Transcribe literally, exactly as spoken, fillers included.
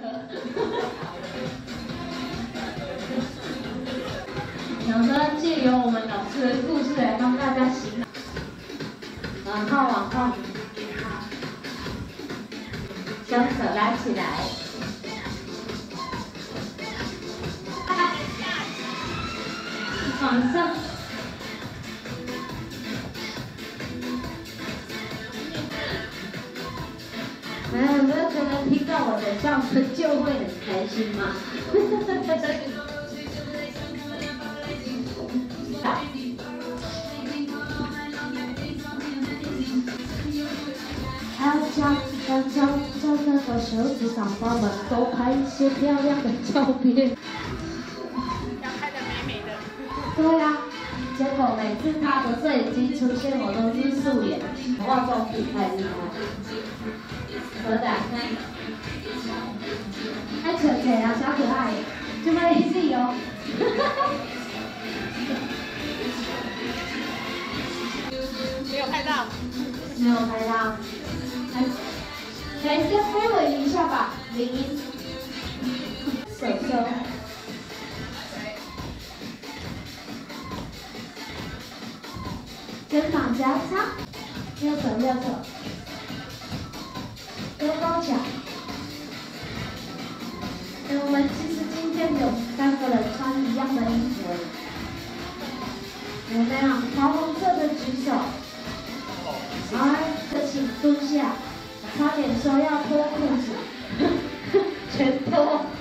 想说借由我们老师的故事来帮大家洗脑，往后往后，双手拉起来，往上。 你们有没有觉得听到我的笑声就会很开心吗？还要教要教在那个手指上帮我们多拍一些漂亮的照片。 要拍的美美的。 对呀、啊，结果每次他的摄影机出现，我都是素颜，化妆品太厉害。 合的，还扯扯啊，小可爱，这么一自由， 没有拍到， 没有拍到，来，再飞尾一下吧，零一，手收，肩膀交叉，右手右手。 多高脚？哎，我们其实今天有三个人穿一样的衣服，有没有？桃红色的举手。好，这请蹲下。差点说要脱裤子，全脱。